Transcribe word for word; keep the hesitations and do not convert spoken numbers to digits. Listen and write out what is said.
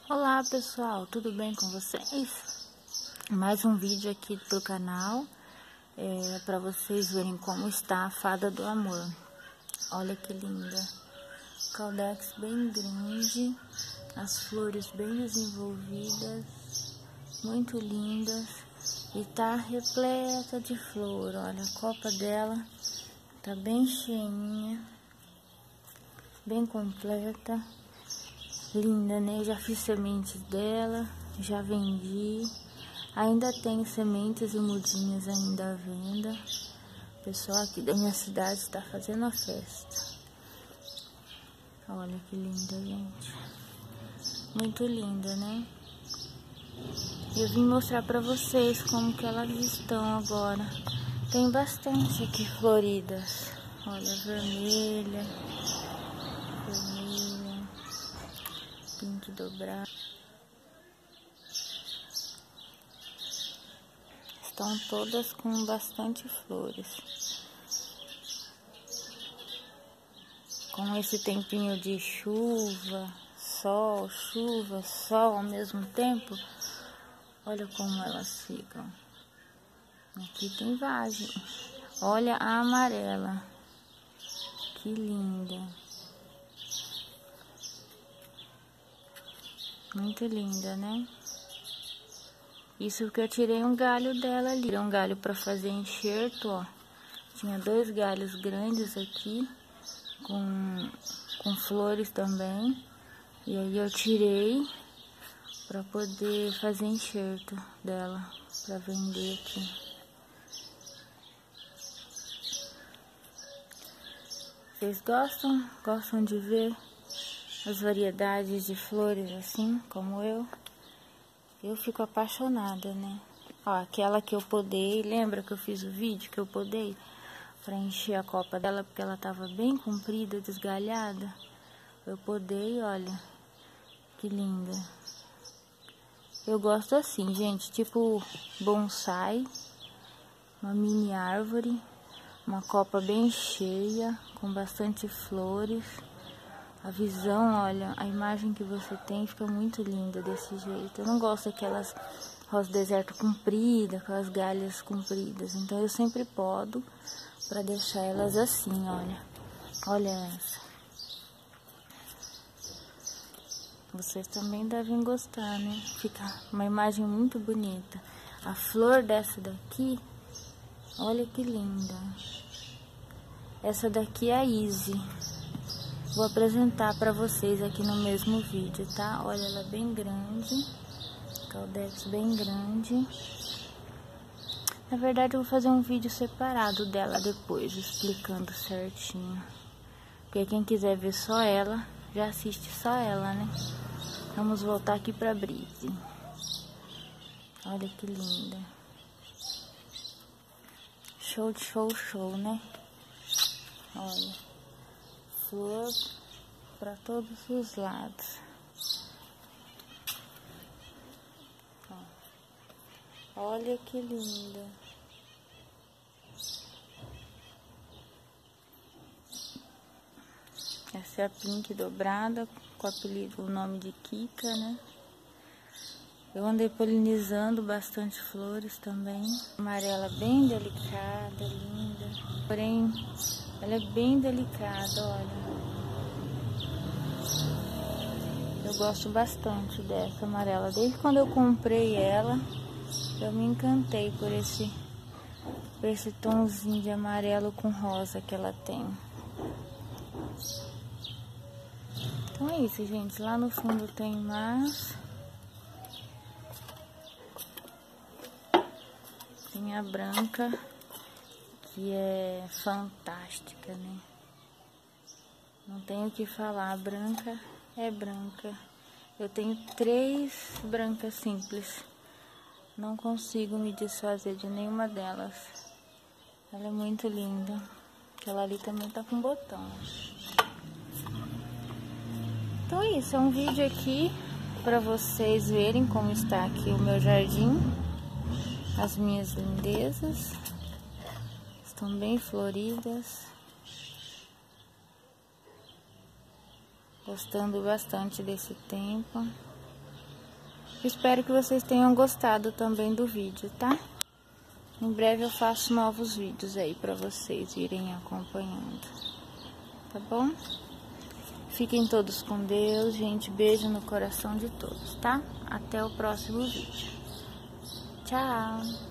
Olá pessoal, tudo bem com vocês? Mais um vídeo aqui pro canal, é, para vocês verem como está a fada do amor. Olha que linda, caudex bem grande, as flores bem desenvolvidas, muito lindas, e tá repleta de flor. Olha, a copa dela tá bem cheinha, bem completa. Linda, né? Eu já fiz sementes dela, já vendi. Ainda tem sementes e mudinhas ainda à venda. O pessoal aqui da minha cidade está fazendo a festa. Olha que linda, gente. Muito linda, né? Eu vim mostrar pra vocês como que elas estão agora. Tem bastante aqui floridas. Olha, vermelha, vermelha. Pink dobrado. Estão todas com bastante flores. Com esse tempinho de chuva, sol, chuva, sol ao mesmo tempo, olha como elas ficam. Aqui tem vagem. Olha a amarela. Que linda. Muito linda, né? Isso que eu tirei um galho dela ali. Tirei um galho para fazer enxerto, ó. Tinha dois galhos grandes aqui, com, com flores também. E aí eu tirei para poder fazer enxerto dela, para vender aqui. Vocês gostam? Gostam de ver as variedades de flores assim, como eu? Eu fico apaixonada, né? Ó, aquela que eu podei, lembra que eu fiz o vídeo que eu podei pra encher a copa dela, porque ela tava bem comprida, desgalhada. Eu podei, olha, que linda. Eu gosto assim, gente, tipo bonsai, uma mini árvore, uma copa bem cheia, com bastante flores. A visão, olha, a imagem que você tem fica muito linda desse jeito. Eu não gosto daquelas rosa deserto compridas, aquelas galhas compridas. Então eu sempre podo para deixar elas assim, olha. Olha essa. Vocês também devem gostar, né? Fica uma imagem muito bonita. A flor dessa daqui, olha que linda. Essa daqui é a Easy. Vou apresentar para vocês aqui no mesmo vídeo, tá? Olha, ela é bem grande, caudex bem grande. Na verdade, eu vou fazer um vídeo separado dela depois, explicando certinho. Porque quem quiser ver só ela, já assiste só ela, né? Vamos voltar aqui pra Brise. Olha que linda. Show, show, show, né? Olha. Flor para todos os lados. Ó. Olha que linda. Essa é a pink dobrada, com o apelido, o nome de Kika, né? Eu andei polinizando bastante flores também. Amarela bem delicada, linda. Porém, ela é bem delicada, olha. Eu gosto bastante dessa amarela. Desde quando eu comprei ela, eu me encantei por esse, por esse tomzinho de amarelo com rosa que ela tem. Então é isso, gente. Lá no fundo tem mais. Tem a branca, que é fantástica, né? Não tenho o que falar, a branca é branca. Eu tenho três brancas simples. Não consigo me desfazer de nenhuma delas. Ela é muito linda. Aquela ali também tá com botão. Então é isso, é um vídeo aqui para vocês verem como está aqui o meu jardim. As minhas lindezas. Estão bem floridas. Gostando bastante desse tempo. Espero que vocês tenham gostado também do vídeo, tá? Em breve eu faço novos vídeos aí pra vocês irem acompanhando, tá bom? Fiquem todos com Deus, gente. Beijo no coração de todos, tá? Até o próximo vídeo. Tchau!